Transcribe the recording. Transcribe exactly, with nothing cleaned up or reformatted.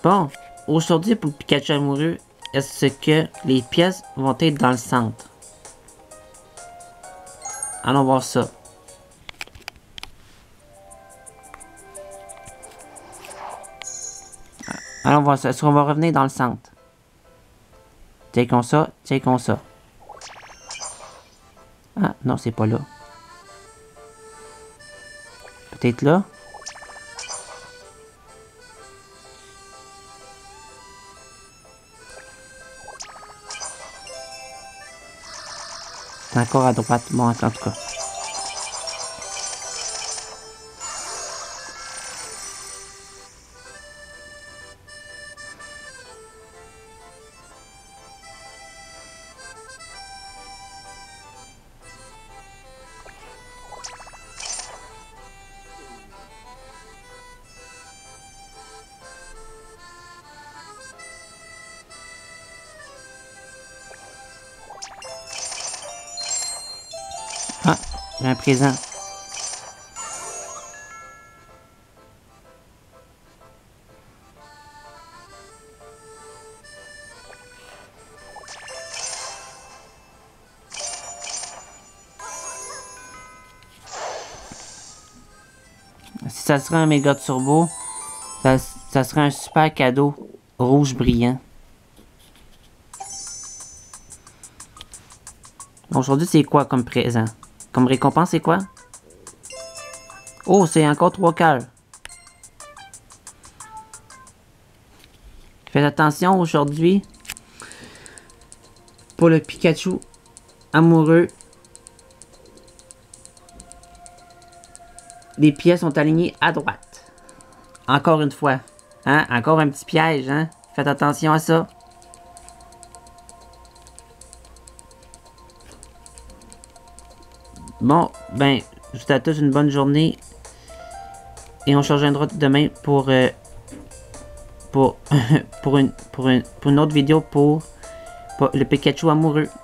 Bon, aujourd'hui pour le Pikachu amoureux, est-ce que les pièces vont être dans le centre? Allons voir ça. Allons voir ça. Est-ce qu'on va revenir dans le centre? Tiens comme ça, tiens comme ça. Ah, non, c'est pas là. Peut-être là? C'est encore à droite. Bon, en tout cas. Ah, j'ai un présent. Si ça serait un méga turbo, ça, ça serait un super cadeau rouge brillant. Aujourd'hui, c'est quoi comme présent? Comme récompense, c'est quoi? Oh, c'est encore trois cœurs. Faites attention aujourd'hui. Pour le Pikachu amoureux, les pièces sont alignées à droite. Encore une fois. Hein? Encore un petit piège, hein? Faites attention à ça. Bon, ben, je vous souhaite à tous une bonne journée. Et on se rejoindra demain pour, euh, pour, pour, une, pour, une, pour une autre vidéo pour, pour le Pikachu amoureux.